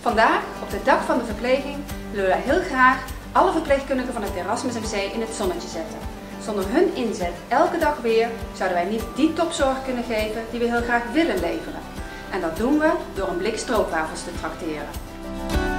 Vandaag, op de dag van de verpleging, willen wij heel graag alle verpleegkundigen van het Erasmus MC in het zonnetje zetten. Zonder hun inzet elke dag weer zouden wij niet die topzorg kunnen geven die we heel graag willen leveren. En dat doen we door een blik stroopwafels te trakteren.